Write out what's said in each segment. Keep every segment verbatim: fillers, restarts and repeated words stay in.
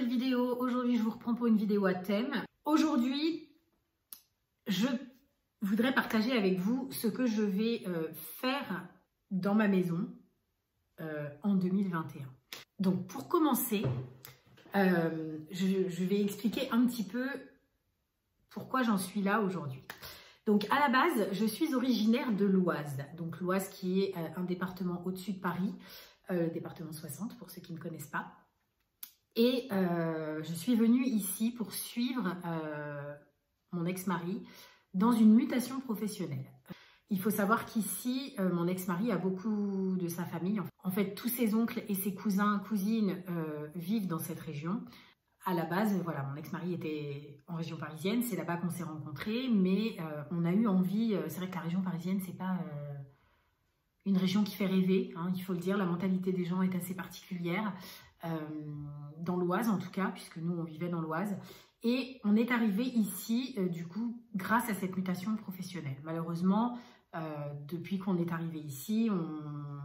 nouvelle vidéo. Aujourd'hui, je vous reprends pour une vidéo à thème. Aujourd'hui, je voudrais partager avec vous ce que je vais euh, faire dans ma maison euh, en deux mille vingt et un. Donc, pour commencer, euh, je, je vais expliquer un petit peu pourquoi j'en suis là aujourd'hui. Donc, à la base, je suis originaire de l'Oise. Donc, l'Oise qui est euh, un département au-dessus de Paris, euh, département soixante pour ceux qui ne connaissent pas. Et euh, je suis venue ici pour suivre euh, mon ex-mari dans une mutation professionnelle. Il faut savoir qu'ici, euh, mon ex-mari a beaucoup de sa famille. En fait, tous ses oncles et ses cousins, cousines euh, vivent dans cette région. À la base, voilà, mon ex-mari était en région parisienne, c'est là-bas qu'on s'est rencontrés, mais euh, on a eu envie, euh, c'est vrai que la région parisienne, c'est pas euh, une région qui fait rêver, hein, il faut le dire, la mentalité des gens est assez particulière, euh, dans l'Oise en tout cas, puisque nous on vivait dans l'Oise, et on est arrivé ici, euh, du coup, grâce à cette mutation professionnelle. Malheureusement, euh, depuis qu'on est arrivé ici, on,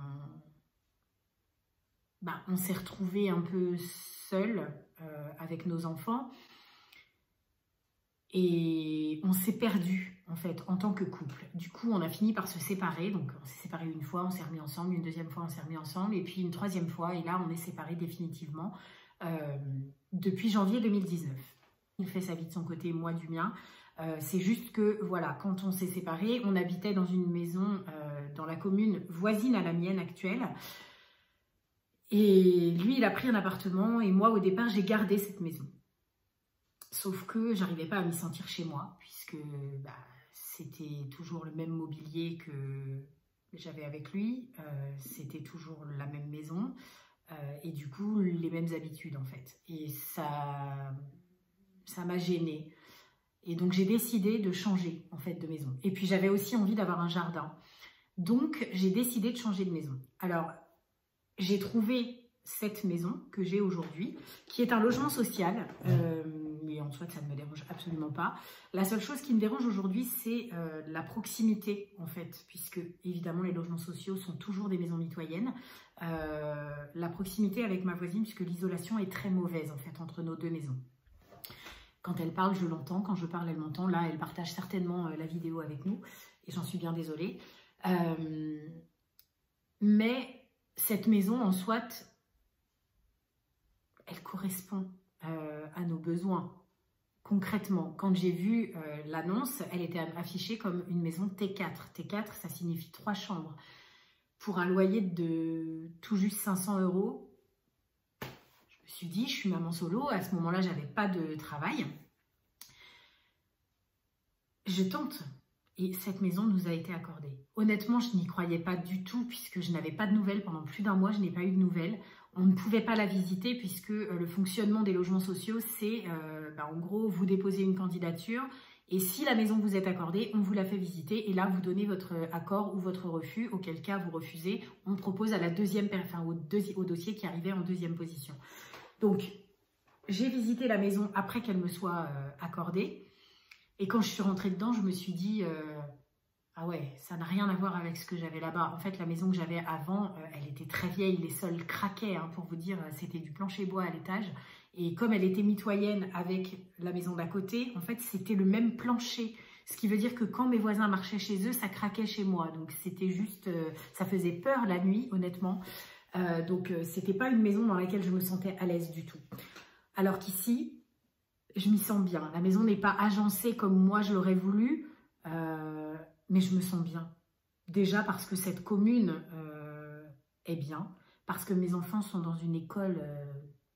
bah, on s'est retrouvés un peu seuls, Euh, avec nos enfants et on s'est perdu en fait en tant que couple. Du coup on a fini par se séparer, donc on s'est séparés une fois, on s'est remis ensemble, une deuxième fois on s'est remis ensemble et puis une troisième fois et là on est séparés définitivement euh, depuis janvier deux mille dix-neuf. Il fait sa vie de son côté, moi du mien. Euh, c'est juste que voilà, quand on s'est séparés, on habitait dans une maison euh, dans la commune voisine à la mienne actuelle. Et lui, il a pris un appartement et moi, au départ, j'ai gardé cette maison. Sauf que j'arrivais pas à m'y sentir chez moi puisque bah, c'était toujours le même mobilier que j'avais avec lui. Euh, c'était toujours la même maison euh, et du coup, les mêmes habitudes en fait. Et ça, ça m'a gênée. Et donc, j'ai décidé de changer en fait de maison. Et puis, j'avais aussi envie d'avoir un jardin. Donc, j'ai décidé de changer de maison. Alors, j'ai trouvé cette maison que j'ai aujourd'hui, qui est un logement social, euh, mais en soi, ça ne me dérange absolument pas. La seule chose qui me dérange aujourd'hui, c'est euh, la proximité, en fait, puisque, évidemment, les logements sociaux sont toujours des maisons mitoyennes. Euh, la proximité avec ma voisine, puisque l'isolation est très mauvaise, en fait, entre nos deux maisons. Quand elle parle, je l'entends. Quand je parle, elle m'entend. Là, elle partage certainement euh, la vidéo avec nous, et j'en suis bien désolée. Euh, mais... Cette maison, en soit, elle correspond euh, à nos besoins. Concrètement, quand j'ai vu euh, l'annonce, elle était affichée comme une maison T quatre. T quatre, ça signifie trois chambres. Pour un loyer de tout juste cinq cents euros, je me suis dit, je suis maman solo. À ce moment-là, je n'avais pas de travail. Je tente. Et cette maison nous a été accordée. Honnêtement, je n'y croyais pas du tout puisque je n'avais pas de nouvelles. Pendant plus d'un mois, je n'ai pas eu de nouvelles. On ne pouvait pas la visiter puisque euh, le fonctionnement des logements sociaux, c'est euh, bah, en gros, vous déposez une candidature et si la maison vous est accordée, on vous la fait visiter et là, vous donnez votre accord ou votre refus, auquel cas vous refusez. On propose à la deuxième, enfin, au, deuxi au dossier qui arrivait en deuxième position. Donc, j'ai visité la maison après qu'elle me soit euh, accordée. Et quand je suis rentrée dedans, je me suis dit, euh, ah ouais, ça n'a rien à voir avec ce que j'avais là-bas. En fait, la maison que j'avais avant, euh, elle était très vieille, les sols craquaient, hein, pour vous dire, c'était du plancher bois à l'étage. Et comme elle était mitoyenne avec la maison d'à côté, en fait, c'était le même plancher. Ce qui veut dire que quand mes voisins marchaient chez eux, ça craquait chez moi. Donc, c'était juste, euh, ça faisait peur la nuit, honnêtement. Euh, donc, euh, c'était pas une maison dans laquelle je me sentais à l'aise du tout. Alors qu'ici, je m'y sens bien. La maison n'est pas agencée comme moi je l'aurais voulu, euh, mais je me sens bien. Déjà parce que cette commune euh, est bien, parce que mes enfants sont dans une école, euh,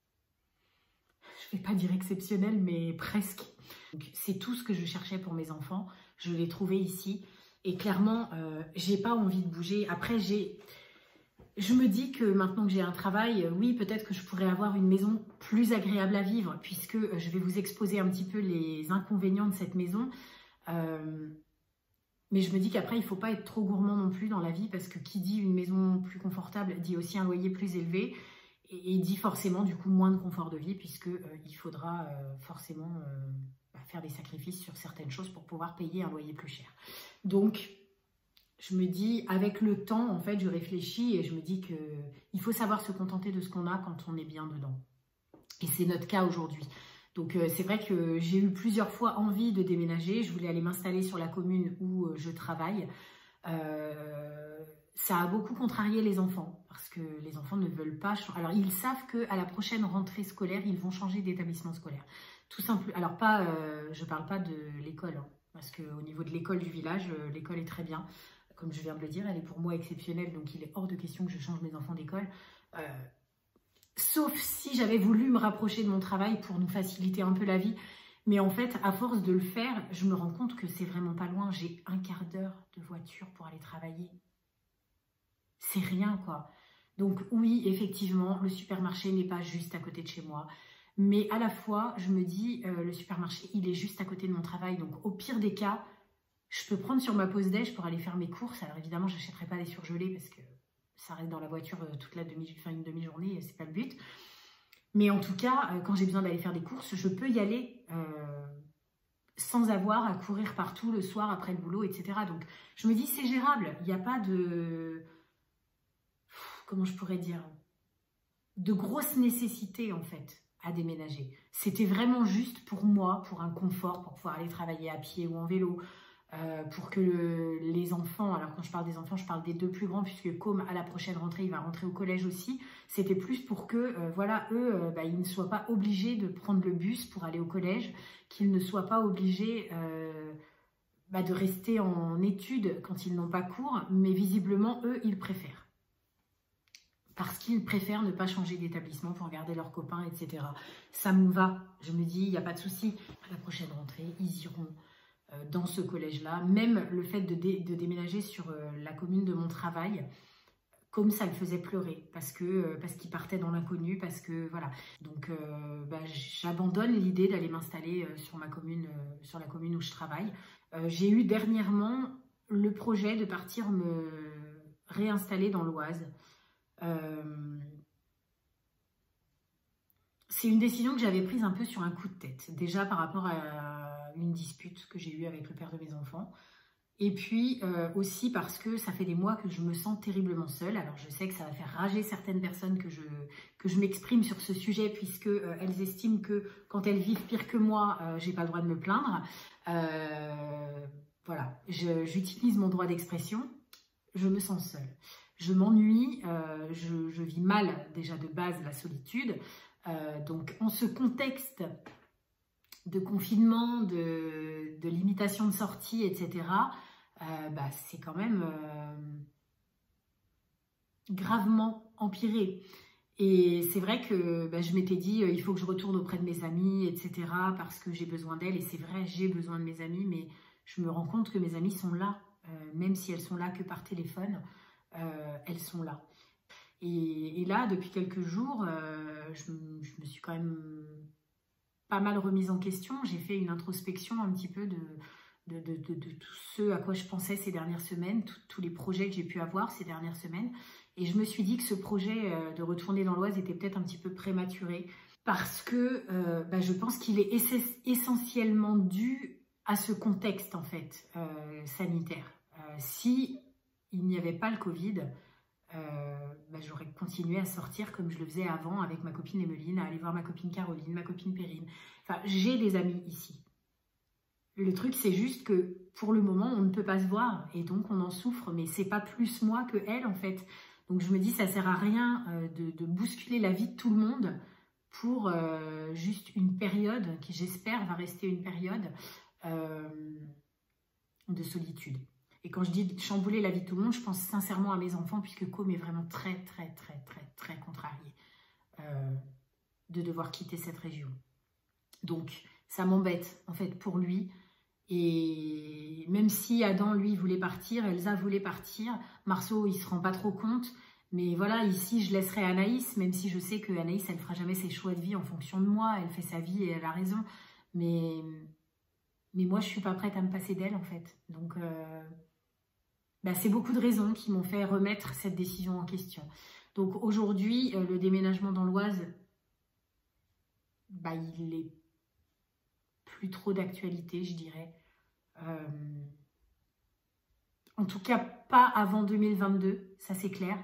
je ne vais pas dire exceptionnelle, mais presque. C'est tout ce que je cherchais pour mes enfants. Je l'ai trouvé ici. Et clairement, euh, j'ai pas envie de bouger. Après, j'ai... Je me dis que maintenant que j'ai un travail, oui, peut-être que je pourrais avoir une maison plus agréable à vivre, puisque je vais vous exposer un petit peu les inconvénients de cette maison. Euh, mais je me dis qu'après, il ne faut pas être trop gourmand non plus dans la vie, parce que qui dit une maison plus confortable, dit aussi un loyer plus élevé, et, et dit forcément du coup moins de confort de vie, puisqu'il euh, faudra euh, forcément euh, bah, faire des sacrifices sur certaines choses pour pouvoir payer un loyer plus cher. Donc, je me dis, avec le temps, en fait, je réfléchis et je me dis qu'il faut savoir se contenter de ce qu'on a quand on est bien dedans. Et c'est notre cas aujourd'hui. Donc euh, c'est vrai que j'ai eu plusieurs fois envie de déménager. Je voulais aller m'installer sur la commune où euh, je travaille. Euh, ça a beaucoup contrarié les enfants parce que les enfants ne veulent pas. Alors ils savent qu'à la prochaine rentrée scolaire, ils vont changer d'établissement scolaire. Tout simple. Alors pas, euh, je parle pas de l'école, hein, parce qu'au niveau de l'école du village, euh, l'école est très bien. Comme je viens de le dire, elle est pour moi exceptionnelle, donc il est hors de question que je change mes enfants d'école. Euh, sauf si j'avais voulu me rapprocher de mon travail pour nous faciliter un peu la vie. Mais en fait, à force de le faire, je me rends compte que c'est vraiment pas loin. J'ai un quart d'heure de voiture pour aller travailler. C'est rien, quoi. Donc oui, effectivement, le supermarché n'est pas juste à côté de chez moi. Mais à la fois, je me dis, euh, le supermarché, il est juste à côté de mon travail. Donc au pire des cas, je peux prendre sur ma pause déj pour aller faire mes courses. Alors évidemment, je n'achèterai pas des surgelés parce que ça reste dans la voiture euh, toute la demi, enfin, une demi-journée, c'est pas le but. Mais en tout cas, euh, quand j'ai besoin d'aller faire des courses, je peux y aller euh, sans avoir à courir partout le soir après le boulot, et cetera. Donc je me dis, c'est gérable. Il n'y a pas de... Comment je pourrais dire, de grosse nécessité en fait à déménager. C'était vraiment juste pour moi, pour un confort, pour pouvoir aller travailler à pied ou en vélo, euh, pour que le, les enfants, alors quand je parle des enfants, je parle des deux plus grands, puisque comme à la prochaine rentrée, il va rentrer au collège aussi, c'était plus pour que, euh, voilà, eux, euh, bah, ils ne soient pas obligés de prendre le bus pour aller au collège, qu'ils ne soient pas obligés euh, bah, de rester en études quand ils n'ont pas cours, mais visiblement, eux, ils préfèrent. Parce qu'ils préfèrent ne pas changer d'établissement pour garder leurs copains, et cetera. Ça me va. Je me dis, il n'y a pas de souci. À la prochaine rentrée, ils iront euh, dans ce collège-là. Même le fait de, dé de déménager sur euh, la commune de mon travail, comme ça le faisait pleurer, parce que euh, parce qu'ils partaient dans l'inconnu, parce que voilà. Donc, euh, bah, j'abandonne l'idée d'aller m'installer euh, sur ma commune, euh, sur la commune où je travaille. Euh, J'ai eu dernièrement le projet de partir me réinstaller dans l'Oise. Euh, c'est une décision que j'avais prise un peu sur un coup de tête, déjà par rapport à une dispute que j'ai eue avec le père de mes enfants, et puis euh, aussi parce que ça fait des mois que je me sens terriblement seule. Alors je sais que ça va faire rager certaines personnes que je, que je m'exprime sur ce sujet, puisque euh, elles estiment que quand elles vivent pire que moi, euh, j'ai pas le droit de me plaindre. Euh, voilà, j'utilise mon droit d'expression, je me sens seule. Je m'ennuie, euh, je, je vis mal déjà de base la solitude. Euh, donc en ce contexte de confinement, de, de limitation de sortie, et cetera, euh, bah, c'est quand même euh, gravement empiré. Et c'est vrai que bah, je m'étais dit, euh, il faut que je retourne auprès de mes amis, et cetera, parce que j'ai besoin d'elles. Et c'est vrai, j'ai besoin de mes amis, mais je me rends compte que mes amis sont là, euh, même si elles sont là que par téléphone. Euh, elles sont là. Et, et là, depuis quelques jours, euh, je, je me suis quand même pas mal remise en question. J'ai fait une introspection un petit peu de, de, de, de, de tout ce à quoi je pensais ces dernières semaines, tout, tous les projets que j'ai pu avoir ces dernières semaines. Et je me suis dit que ce projet euh, de retourner dans l'Oise était peut-être un petit peu prématuré, parce que euh, bah, je pense qu'il est essentiellement dû à ce contexte en fait euh, sanitaire. Euh, si il n'y avait pas le Covid, euh, bah, j'aurais continué à sortir comme je le faisais avant avec ma copine Emeline, à aller voir ma copine Caroline, ma copine Perrine. Enfin, j'ai des amis ici. Le truc, c'est juste que pour le moment, on ne peut pas se voir et donc on en souffre, mais c'est pas plus moi que elle en fait. Donc je me dis, ça sert à rien euh, de, de bousculer la vie de tout le monde pour euh, juste une période qui, j'espère, va rester une période euh, de solitude. Et quand je dis chambouler la vie de tout le monde, je pense sincèrement à mes enfants, puisque Com est vraiment très, très, très, très, très contrarié euh, de devoir quitter cette région. Donc, ça m'embête, en fait, pour lui. Et même si Adam, lui, voulait partir, Elsa voulait partir, Marceau, il ne se rend pas trop compte. Mais voilà, ici, je laisserai Anaïs, même si je sais que Anaïs, elle ne fera jamais ses choix de vie en fonction de moi. Elle fait sa vie et elle a raison. Mais, mais moi, je ne suis pas prête à me passer d'elle, en fait. Donc... Euh, Bah, c'est beaucoup de raisons qui m'ont fait remettre cette décision en question. Donc aujourd'hui, euh, le déménagement dans l'Oise, bah, il est plus trop d'actualité, je dirais. Euh, en tout cas, pas avant deux mille vingt-deux, ça c'est clair.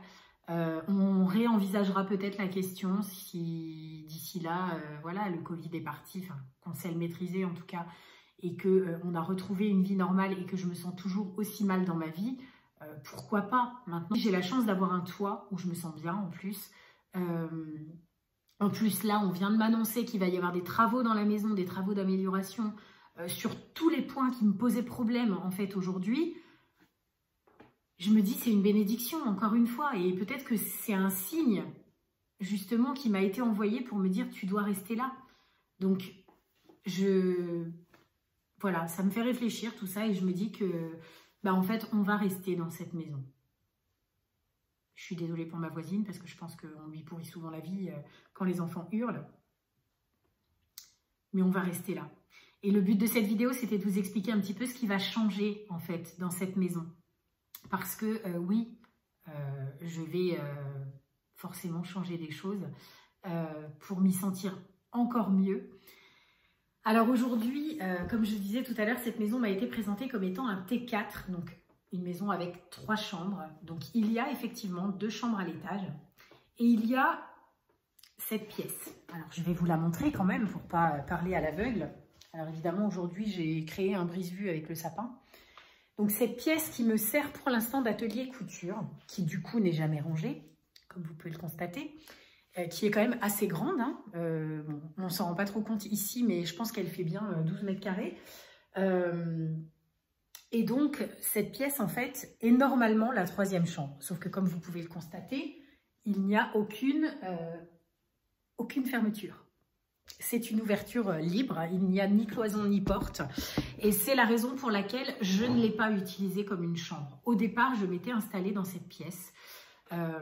Euh, on réenvisagera peut-être la question si d'ici là, euh, voilà, le Covid est parti, enfin, qu'on sait le maîtriser en tout cas, et qu'on euh, a retrouvé une vie normale et que je me sens toujours aussi mal dans ma vie, euh, pourquoi pas? Maintenant, j'ai la chance d'avoir un toit où je me sens bien en plus. Euh, en plus, là, on vient de m'annoncer qu'il va y avoir des travaux dans la maison, des travaux d'amélioration euh, sur tous les points qui me posaient problème en fait aujourd'hui. Je me dis c'est une bénédiction encore une fois et peut-être que c'est un signe justement qui m'a été envoyé pour me dire tu dois rester là. Donc je voilà, ça me fait réfléchir tout ça et je me dis que bah en fait on va rester dans cette maison. Je suis désolée pour ma voisine parce que je pense qu'on lui pourrit souvent la vie quand les enfants hurlent. Mais on va rester là. Et le but de cette vidéo c'était de vous expliquer un petit peu ce qui va changer en fait dans cette maison. Parce que euh, oui, euh, je vais euh, forcément changer des choses euh, pour m'y sentir encore mieux. Alors aujourd'hui, euh, comme je disais tout à l'heure, cette maison m'a été présentée comme étant un T quatre, donc une maison avec trois chambres. Donc il y a effectivement deux chambres à l'étage et il y a cette pièce. Alors je vais vous la montrer quand même pour ne pas parler à l'aveugle. Alors évidemment aujourd'hui j'ai créé un brise-vue avec le sapin. Donc cette pièce qui me sert pour l'instant d'atelier couture, qui du coup n'est jamais rangée, comme vous pouvez le constater, euh, qui est quand même assez grande. Hein. Euh, bon, on ne s'en rend pas trop compte ici, mais je pense qu'elle fait bien douze mètres carrés. Euh, et donc cette pièce en fait est normalement la troisième chambre. Sauf que comme vous pouvez le constater, il n'y a aucune, euh, aucune fermeture. C'est une ouverture libre, il n'y a ni cloison ni porte et c'est la raison pour laquelle je ne l'ai pas utilisée comme une chambre. Au départ, je m'étais installée dans cette pièce. Euh,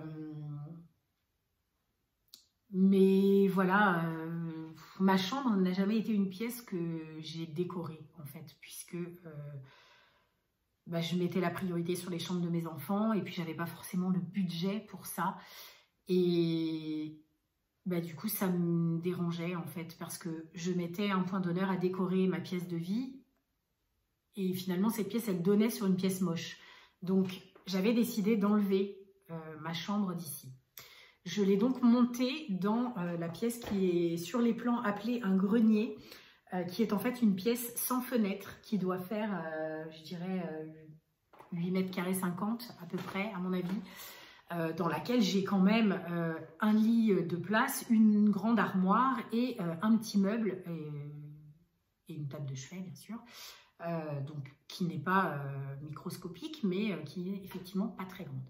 mais voilà, euh, ma chambre n'a jamais été une pièce que j'ai décorée en fait, puisque euh, bah, je mettais la priorité sur les chambres de mes enfants et puis j'avais pas forcément le budget pour ça. Et bah, du coup, ça me dérangeait en fait parce que je mettais un point d'honneur à décorer ma pièce de vie et finalement, cette pièce, elle donnait sur une pièce moche. Donc, j'avais décidé d'enlever euh, ma chambre d'ici. Je l'ai donc montée dans euh, la pièce qui est sur les plans appelée un grenier, euh, qui est en fait une pièce sans fenêtre qui doit faire, euh, je dirais, euh, huit mètres carrés cinquante à peu près, à mon avis. Euh, dans laquelle j'ai quand même euh, un lit de place, une grande armoire et euh, un petit meuble et, et une table de chevet bien sûr, euh, donc qui n'est pas euh, microscopique mais euh, qui est effectivement pas très grande.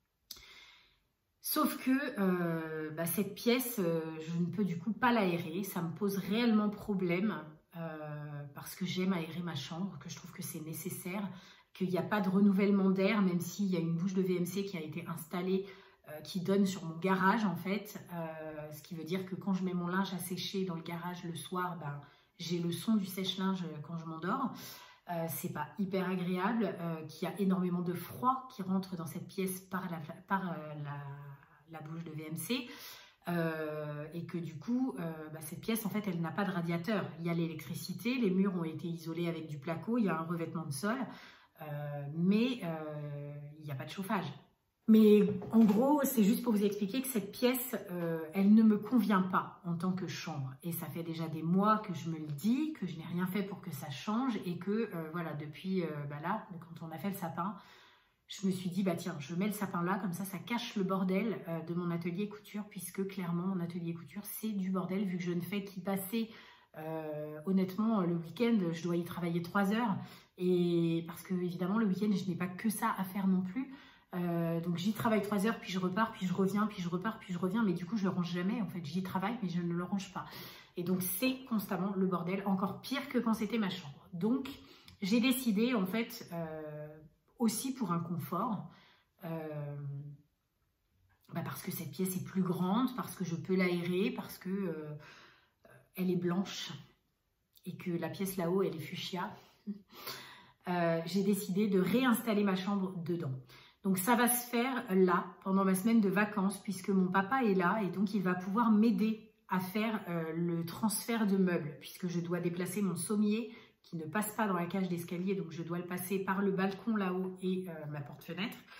Sauf que euh, bah, cette pièce, euh, je ne peux du coup pas l'aérer, ça me pose réellement problème euh, parce que j'aime aérer ma chambre, que je trouve que c'est nécessaire, qu'il n'y a pas de renouvellement d'air, même s'il y a une bouche de V M C qui a été installée, euh, qui donne sur mon garage en fait, euh, ce qui veut dire que quand je mets mon linge à sécher dans le garage le soir, ben, j'ai le son du sèche-linge quand je m'endors. Euh, c'est pas hyper agréable, euh, qu'il y a énormément de froid qui rentre dans cette pièce par la, par, euh, la, la bouche de V M C. Euh, et que du coup, euh, bah, cette pièce, en fait, elle n'a pas de radiateur. Il y a l'électricité, les murs ont été isolés avec du placo, il y a un revêtement de sol. Euh, mais euh, il n'y a pas de chauffage. Mais en gros, c'est juste pour vous expliquer que cette pièce, euh, elle ne me convient pas en tant que chambre. Et ça fait déjà des mois que je me le dis, que je n'ai rien fait pour que ça change et que, euh, voilà, depuis, euh, bah là, quand on a fait le sapin, je me suis dit, bah tiens, je mets le sapin là, comme ça, ça cache le bordel euh, de mon atelier couture, puisque clairement, mon atelier couture, c'est du bordel, vu que je ne fais qu'y passer, euh, honnêtement, le week-end, je dois y travailler trois heures. Et parce que évidemment le week-end je n'ai pas que ça à faire non plus, euh, donc j'y travaille trois heures puis je repars puis je reviens puis je repars puis je reviens, mais du coup je le range jamais en fait, j'y travaille mais je ne le range pas et donc c'est constamment le bordel, encore pire que quand c'était ma chambre. Donc j'ai décidé en fait euh, aussi pour un confort, euh, bah parce que cette pièce est plus grande, parce que je peux l'aérer, parce que euh, elle est blanche et que la pièce là-haut elle est fuchsia. Euh, j'ai décidé de réinstaller ma chambre dedans. Donc ça va se faire là, pendant ma semaine de vacances, puisque mon papa est là et donc il va pouvoir m'aider à faire euh, le transfert de meubles, puisque je dois déplacer mon sommier qui ne passe pas dans la cage d'escalier, donc je dois le passer par le balcon là-haut et euh, ma porte-fenêtre.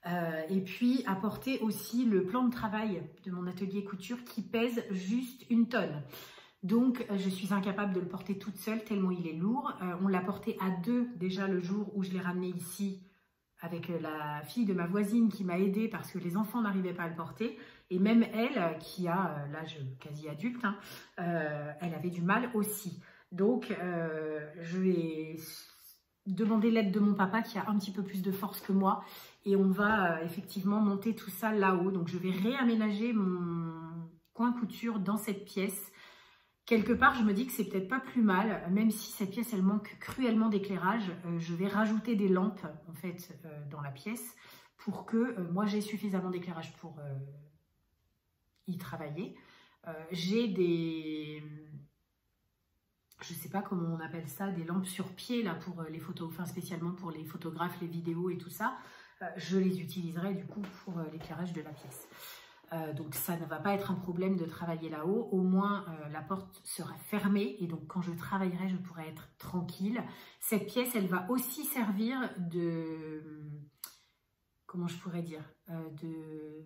Euh, et puis apporter aussi le plan de travail de mon atelier couture qui pèse juste une tonne. Donc je suis incapable de le porter toute seule tellement il est lourd. Euh, on l'a porté à deux déjà le jour où je l'ai ramené ici avec la fille de ma voisine qui m'a aidée parce que les enfants n'arrivaient pas à le porter. Et même elle, qui a l'âge quasi adulte, hein, euh, elle avait du mal aussi. Donc euh, je vais demander l'aide de mon papa qui a un petit peu plus de force que moi. Et on va euh, effectivement monter tout ça là-haut. Donc je vais réaménager mon coin couture dans cette pièce. Quelque part, je me dis que c'est peut-être pas plus mal, même si cette pièce, elle manque cruellement d'éclairage. Euh, je vais rajouter des lampes, en fait, euh, dans la pièce pour que euh, moi, j'ai suffisamment d'éclairage pour euh, y travailler. Euh, j'ai des... Je sais pas comment on appelle ça, des lampes sur pied, là, pour les photos, enfin, spécialement pour les photographes, les vidéos et tout ça. Euh, je les utiliserai, du coup, pour euh, l'éclairage de la pièce. Euh, donc ça ne va pas être un problème de travailler là-haut, au moins euh, la porte sera fermée et donc quand je travaillerai je pourrai être tranquille. Cette pièce elle va aussi servir de, comment je pourrais dire, euh, de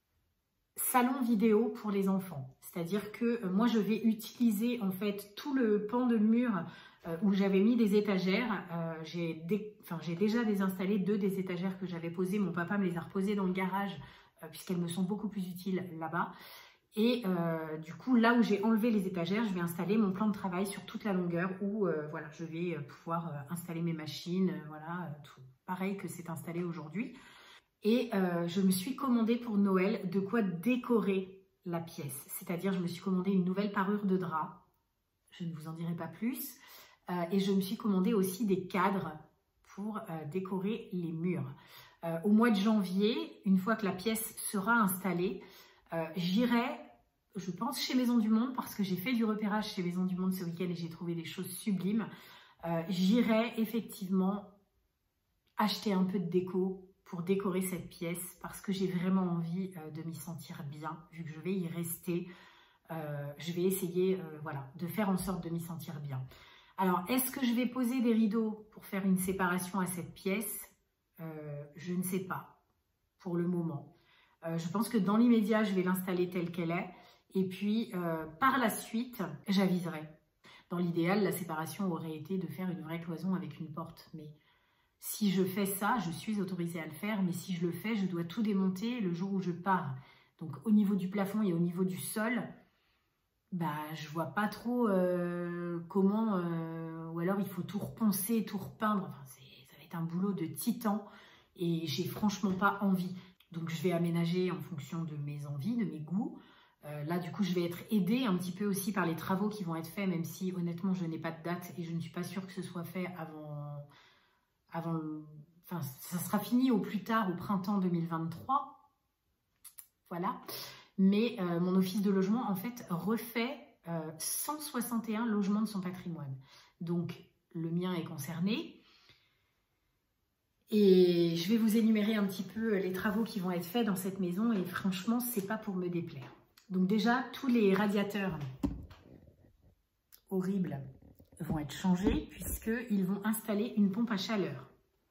salon vidéo pour les enfants. C'est-à-dire que euh, moi je vais utiliser en fait tout le pan de mur euh, où j'avais mis des étagères. Euh, j'ai dé... enfin, j'ai déjà désinstallé deux des étagères que j'avais posées, mon papa me les a reposées dans le garage puisqu'elles me sont beaucoup plus utiles là-bas. Et euh, du coup, là où j'ai enlevé les étagères, je vais installer mon plan de travail sur toute la longueur où euh, voilà, je vais pouvoir euh, installer mes machines, euh, voilà, tout pareil que c'est installé aujourd'hui. Et euh, je me suis commandé pour Noël de quoi décorer la pièce. C'est-à-dire, je me suis commandé une nouvelle parure de drap. Je ne vous en dirai pas plus. Euh, et je me suis commandé aussi des cadres pour euh, décorer les murs. Euh, au mois de janvier, une fois que la pièce sera installée, euh, j'irai, je pense, chez Maison du Monde, parce que j'ai fait du repérage chez Maison du Monde ce week-end et j'ai trouvé des choses sublimes. Euh, j'irai effectivement acheter un peu de déco pour décorer cette pièce, parce que j'ai vraiment envie euh, de m'y sentir bien, vu que je vais y rester. Euh, je vais essayer euh, voilà, de faire en sorte de m'y sentir bien. Alors, est-ce que je vais poser des rideaux pour faire une séparation à cette pièce ? Euh, je ne sais pas pour le moment. Euh, je pense que dans l'immédiat, je vais l'installer telle qu'elle est. Et puis, euh, par la suite, j'aviserai. Dans l'idéal, la séparation aurait été de faire une vraie cloison avec une porte. Mais si je fais ça, je suis autorisée à le faire. Mais si je le fais, je dois tout démonter le jour où je pars. Donc, au niveau du plafond et au niveau du sol, bah, je vois pas trop euh, comment... Euh, ou alors, il faut tout reponcer, tout repeindre. Enfin, c'est un boulot de titan et j'ai franchement pas envie. Donc je vais aménager en fonction de mes envies, de mes goûts. Euh, là du coup je vais être aidée un petit peu aussi par les travaux qui vont être faits, même si honnêtement je n'ai pas de date et je ne suis pas sûre que ce soit fait avant, avant le... enfin ça sera fini au plus tard au printemps deux mille vingt-trois. Voilà. Mais euh, mon office de logement en fait refait euh, cent soixante et un logements de son patrimoine. Donc le mien est concerné. Et je vais vous énumérer un petit peu les travaux qui vont être faits dans cette maison et franchement, c'est pas pour me déplaire. Donc déjà, tous les radiateurs horribles vont être changés puisqu'ils vont installer une pompe à chaleur.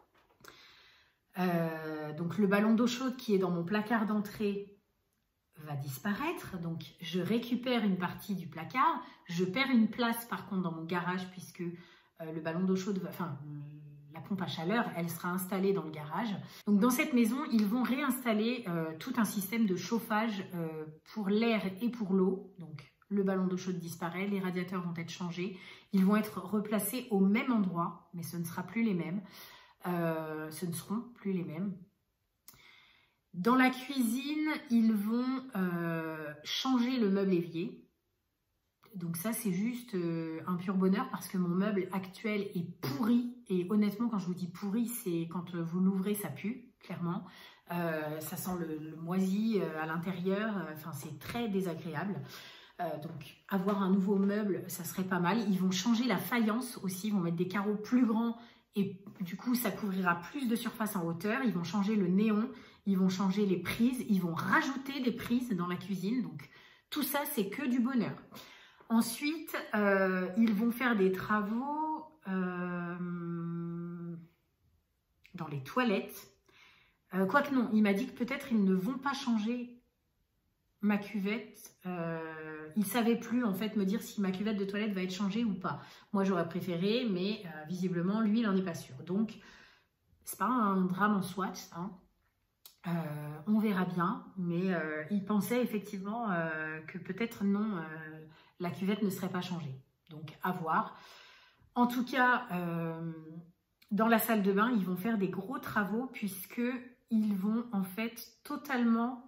Euh, donc le ballon d'eau chaude qui est dans mon placard d'entrée va disparaître. Donc je récupère une partie du placard. Je perds une place par contre dans mon garage puisque euh, le ballon d'eau chaude va... Enfin, la pompe à chaleur, elle sera installée dans le garage. Donc dans cette maison, ils vont réinstaller euh, tout un système de chauffage euh, pour l'air et pour l'eau. Donc le ballon d'eau chaude disparaît, les radiateurs vont être changés. Ils vont être replacés au même endroit, mais ce ne sera plus les mêmes. Euh, ce ne seront plus les mêmes. Dans la cuisine, ils vont euh, changer le meuble évier. Donc ça, c'est juste euh, un pur bonheur parce que mon meuble actuel est pourri. Et honnêtement, quand je vous dis pourri, c'est quand vous l'ouvrez, ça pue, clairement. Euh, ça sent le, le moisi euh, à l'intérieur. Enfin, c'est très désagréable. Euh, donc, avoir un nouveau meuble, ça serait pas mal. Ils vont changer la faïence aussi. Ils vont mettre des carreaux plus grands. Et du coup, ça couvrira plus de surface en hauteur. Ils vont changer le néon. Ils vont changer les prises. Ils vont rajouter des prises dans la cuisine. Donc, tout ça, c'est que du bonheur. Ensuite, euh, ils vont faire des travaux euh, dans les toilettes. Euh, Quoique non, il m'a dit que peut-être ils ne vont pas changer ma cuvette. Euh, il ne savait plus en fait me dire si ma cuvette de toilette va être changée ou pas. Moi j'aurais préféré, mais euh, visiblement lui il n'en est pas sûr. Donc c'est pas un drame en soi, hein. Euh, on verra bien, mais euh, il pensait effectivement euh, que peut-être non, euh, la cuvette ne serait pas changée. Donc à voir. En tout cas, euh, dans la salle de bain, ils vont faire des gros travaux puisque ils vont en fait totalement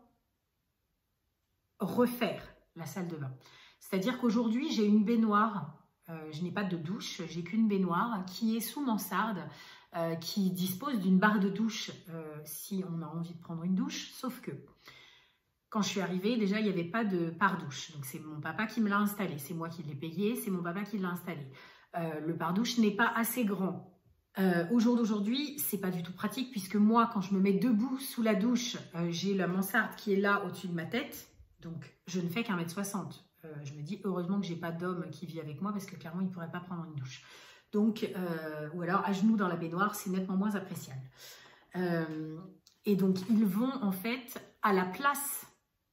refaire la salle de bain. C'est-à-dire qu'aujourd'hui, j'ai une baignoire, euh, je n'ai pas de douche, j'ai qu'une baignoire qui est sous mansarde, euh, qui dispose d'une barre de douche euh, si on a envie de prendre une douche, sauf que quand je suis arrivée, déjà, il n'y avait pas de pare-douche. Donc, c'est mon papa qui me l'a installé, c'est moi qui l'ai payé, c'est mon papa qui l'a installé. Euh, le pare-douche n'est pas assez grand. Euh, au jour d'aujourd'hui, c'est pas du tout pratique puisque moi, quand je me mets debout sous la douche, euh, j'ai la mansarde qui est là au-dessus de ma tête. Donc, je ne fais qu'un mètre soixante. Euh, je me dis, heureusement que j'ai pas d'homme qui vit avec moi parce que clairement, il ne pourrait pas prendre une douche. Donc, euh, ou alors à genoux dans la baignoire, c'est nettement moins appréciable. Euh, et donc, ils vont en fait à la place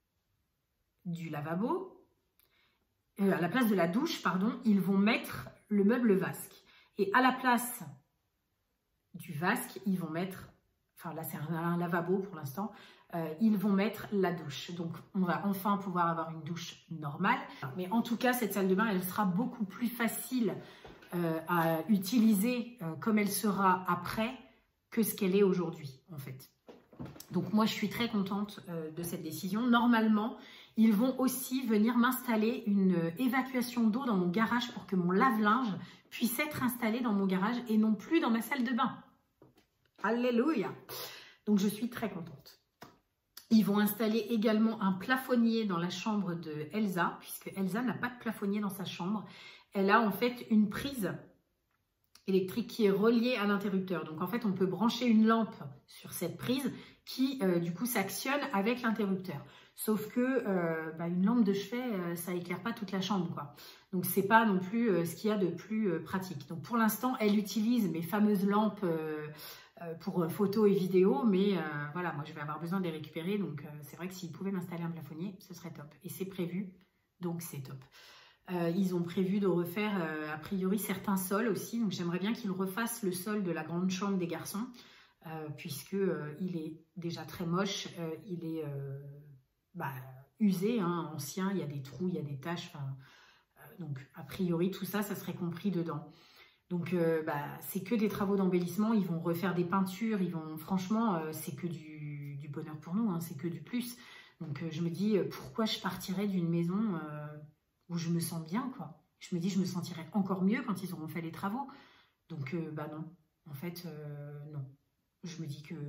du lavabo, euh, à la place de la douche, pardon, ils vont mettre le meuble vasque. Et à la place du vasque, ils vont mettre, enfin là c'est un, un lavabo pour l'instant, euh, ils vont mettre la douche. Donc on va enfin pouvoir avoir une douche normale. Mais en tout cas, cette salle de bain, elle sera beaucoup plus facile euh, à utiliser euh, comme elle sera après que ce qu'elle est aujourd'hui en fait. Donc moi je suis très contente euh, de cette décision. Normalement, ils vont aussi venir m'installer une évacuation d'eau dans mon garage pour que mon lave-linge puisse être installé dans mon garage et non plus dans ma salle de bain. Alléluia! Donc je suis très contente. Ils vont installer également un plafonnier dans la chambre de Elsa, puisque Elsa n'a pas de plafonnier dans sa chambre. Elle a en fait une prise électrique qui est reliée à l'interrupteur. Donc en fait, on peut brancher une lampe sur cette prise qui euh, du coup s'actionne avec l'interrupteur. Sauf que euh, bah, une lampe de chevet, euh, ça éclaire pas toute la chambre, quoi. Donc c'est pas non plus euh, ce qu'il y a de plus euh, pratique. Donc pour l'instant, elle utilise mes fameuses lampes euh, euh, pour euh, photos et vidéos, mais euh, voilà, moi je vais avoir besoin de les récupérer. Donc euh, c'est vrai que s'ils pouvaient m'installer un plafonnier, ce serait top. Et c'est prévu, donc c'est top. Euh, ils ont prévu de refaire euh, a priori certains sols aussi. Donc j'aimerais bien qu'ils refassent le sol de la grande chambre des garçons, euh, puisque euh, il est déjà très moche. Euh, il est euh, bah, usé, hein, ancien. Il y a des trous, il y a des taches. Euh, donc a priori tout ça, ça serait compris dedans. Donc euh, bah, c'est que des travaux d'embellissement. Ils vont refaire des peintures. Ils vont, franchement, euh, c'est que du, du bonheur pour nous. Hein, c'est que du plus. Donc euh, je me dis euh, pourquoi je partirais d'une maison euh, où je me sens bien, quoi. Je me dis, je me sentirais encore mieux quand ils auront fait les travaux. Donc, euh, bah non. En fait, euh, non. Je me dis que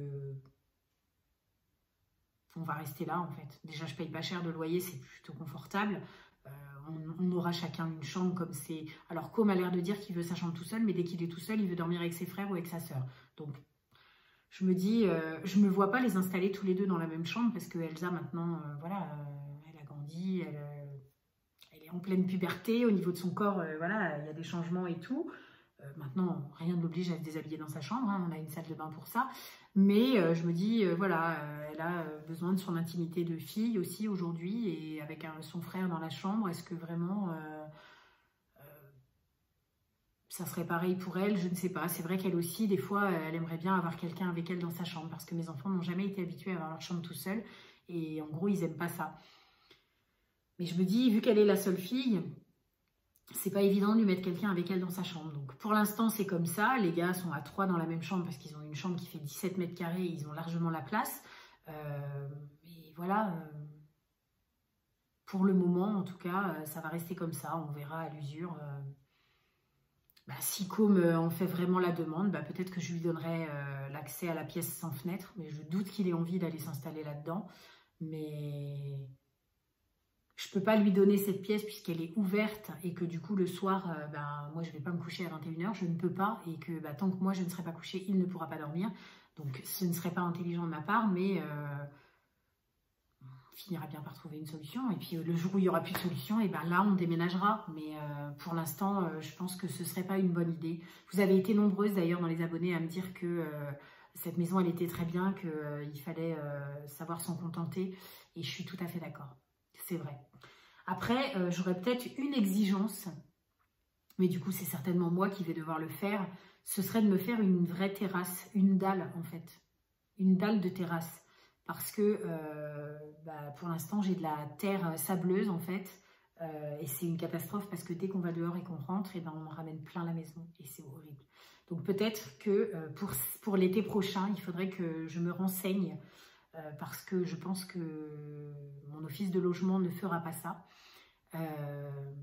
on va rester là, en fait. Déjà, je paye pas cher de loyer, c'est plutôt confortable. Euh, on, on aura chacun une chambre comme c'est... Alors, Com a l'air de dire qu'il veut sa chambre tout seul, mais dès qu'il est tout seul, il veut dormir avec ses frères ou avec sa sœur. Donc, je me dis, euh, je me vois pas les installer tous les deux dans la même chambre parce que Elsa, maintenant, euh, voilà, euh, elle a grandi, elle... Euh, en pleine puberté, au niveau de son corps, euh, voilà, il y a des changements et tout. Euh, maintenant, rien ne l'oblige à se déshabiller dans sa chambre, hein, on a une salle de bain pour ça. Mais euh, je me dis, euh, voilà, euh, elle a besoin de son intimité de fille aussi aujourd'hui, et avec un, son frère dans la chambre, est-ce que vraiment euh, euh, ça serait pareil pour elle? Je ne sais pas. C'est vrai qu'elle aussi, des fois, elle aimerait bien avoir quelqu'un avec elle dans sa chambre, parce que mes enfants n'ont jamais été habitués à avoir leur chambre tout seul, et en gros, ils n'aiment pas ça. Mais je me dis, vu qu'elle est la seule fille, c'est pas évident de lui mettre quelqu'un avec elle dans sa chambre. Donc pour l'instant, c'est comme ça. Les gars sont à trois dans la même chambre parce qu'ils ont une chambre qui fait dix-sept mètres carrés. Ils ont largement la place. Euh, et voilà. Euh, pour le moment, en tout cas, euh, ça va rester comme ça. On verra à l'usure. Euh, bah, si Com en fait vraiment la demande, bah, peut-être que je lui donnerai euh, l'accès à la pièce sans fenêtre. Mais je doute qu'il ait envie d'aller s'installer là-dedans. Mais... je ne peux pas lui donner cette pièce puisqu'elle est ouverte et que du coup le soir, euh, ben, moi je ne vais pas me coucher à vingt et une heures, je ne peux pas, et que ben, tant que moi je ne serai pas couchée, il ne pourra pas dormir. Donc ce ne serait pas intelligent de ma part, mais euh, on finira bien par trouver une solution. Et puis euh, le jour où il n'y aura plus de solution, et ben là on déménagera. Mais euh, pour l'instant, euh, je pense que ce ne serait pas une bonne idée. Vous avez été nombreuses d'ailleurs dans les abonnés à me dire que... Euh, cette maison, elle était très bien, qu'il euh, fallait euh, savoir s'en contenter. Et je suis tout à fait d'accord. C'est vrai. Après, euh, j'aurais peut-être une exigence, mais du coup, c'est certainement moi qui vais devoir le faire. Ce serait de me faire une vraie terrasse, une dalle en fait. Une dalle de terrasse. Parce que euh, bah, pour l'instant, j'ai de la terre sableuse en fait. Euh, et c'est une catastrophe parce que dès qu'on va dehors et qu'on rentre, et ben, on en ramène plein la maison. Et c'est horrible. Donc peut-être que euh, pour, pour l'été prochain, il faudrait que je me renseigne. Euh, parce que je pense que mon office de logement ne fera pas ça. Euh,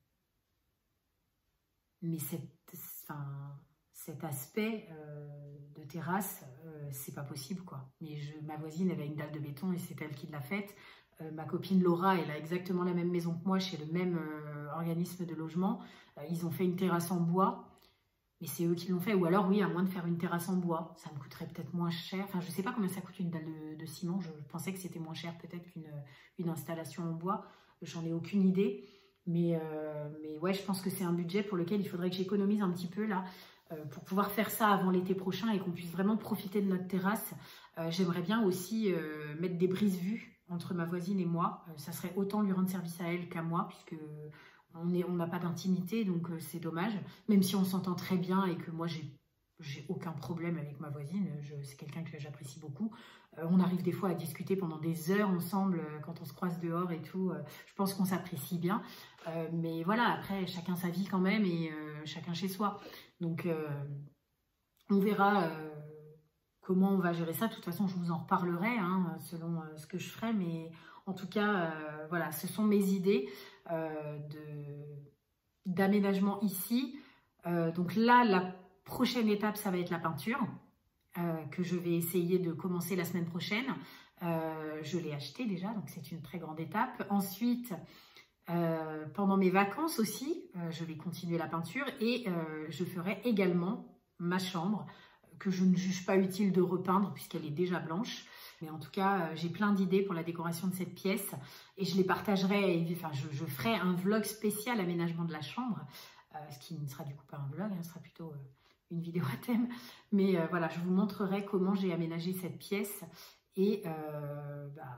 mais cette, enfin, cet aspect euh, de terrasse, euh, c'est pas possible quoi. Mais je, ma voisine, elle a une dalle de béton et c'est elle qui l'a faite. Euh, ma copine Laura, elle a exactement la même maison que moi chez le même euh, organisme de logement. Euh, ils ont fait une terrasse en bois. Mais c'est eux qui l'ont fait. Ou alors, oui, à moins de faire une terrasse en bois, ça me coûterait peut-être moins cher. Enfin, je ne sais pas combien ça coûte une dalle de, de ciment. Je pensais que c'était moins cher peut-être qu'une une installation en bois. J'en ai aucune idée. Mais, euh, mais ouais, je pense que c'est un budget pour lequel il faudrait que j'économise un petit peu là euh, pour pouvoir faire ça avant l'été prochain et qu'on puisse vraiment profiter de notre terrasse. Euh, J'aimerais bien aussi euh, mettre des brises-vues entre ma voisine et moi. Euh, ça serait autant lui rendre service à elle qu'à moi, puisque on n'a pas d'intimité, donc euh, c'est dommage. Même si on s'entend très bien et que moi, j'ai aucun problème avec ma voisine, c'est quelqu'un que j'apprécie beaucoup. Euh, on arrive des fois à discuter pendant des heures ensemble euh, quand on se croise dehors et tout. Euh, je pense qu'on s'apprécie bien. Euh, mais voilà, après, chacun sa vie quand même et euh, chacun chez soi. Donc, euh, on verra euh, comment on va gérer ça. De toute façon, je vous en reparlerai hein, selon euh, ce que je ferai. Mais en tout cas, euh, voilà, ce sont mes idées. Euh, d'aménagement ici. Euh, donc là, la prochaine étape, ça va être la peinture, euh, que je vais essayer de commencer la semaine prochaine. Euh, je l'ai acheté déjà, donc c'est une très grande étape. Ensuite, euh, pendant mes vacances aussi, euh, je vais continuer la peinture et euh, je ferai également ma chambre, que je ne juge pas utile de repeindre puisqu'elle est déjà blanche. Mais en tout cas, j'ai plein d'idées pour la décoration de cette pièce et je les partagerai, enfin je, je ferai un vlog spécial aménagement de la chambre, euh, ce qui ne sera du coup pas un vlog, hein, ce sera plutôt euh, une vidéo à thème. Mais euh, voilà, je vous montrerai comment j'ai aménagé cette pièce et euh, bah,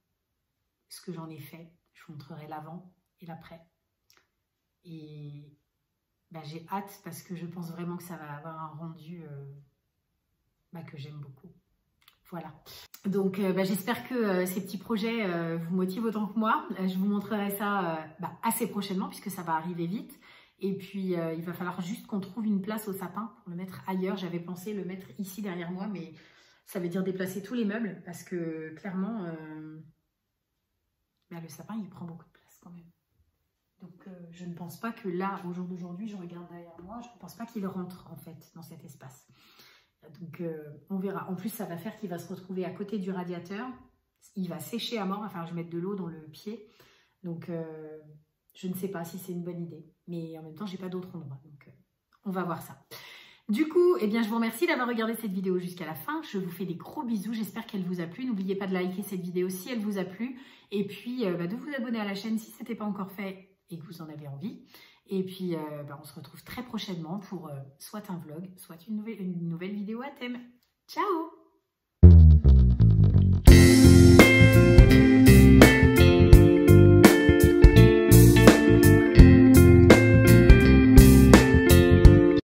ce que j'en ai fait. Je vous montrerai l'avant et l'après. Et bah, j'ai hâte parce que je pense vraiment que ça va avoir un rendu euh, bah, que j'aime beaucoup. Voilà, donc euh, bah, j'espère que euh, ces petits projets euh, vous motivent autant que moi. Euh, je vous montrerai ça euh, bah, assez prochainement puisque ça va arriver vite. Et puis euh, il va falloir juste qu'on trouve une place au sapin pour le mettre ailleurs. J'avais pensé le mettre ici derrière moi, mais ça veut dire déplacer tous les meubles parce que clairement, euh, bah, le sapin il prend beaucoup de place quand même. Donc euh, je ne pense pas que là, au jour d'aujourd'hui, je regarde derrière moi, je ne pense pas qu'il rentre en fait dans cet espace. Donc euh, on verra. En plus ça va faire qu'il va se retrouver à côté du radiateur. Il va sécher à mort, enfin je vais mettre de l'eau dans le pied. Donc euh, je ne sais pas si c'est une bonne idée. Mais en même temps j'ai pas d'autre endroit. Donc euh, on va voir ça. Du coup, eh bien, je vous remercie d'avoir regardé cette vidéo jusqu'à la fin. Je vous fais des gros bisous. J'espère qu'elle vous a plu. N'oubliez pas de liker cette vidéo si elle vous a plu. Et puis euh, bah, de vous abonner à la chaîne si ce n'était pas encore fait et que vous en avez envie. Et puis, euh, bah, on se retrouve très prochainement pour euh, soit un vlog, soit une nouvelle, une nouvelle vidéo à thème. Ciao!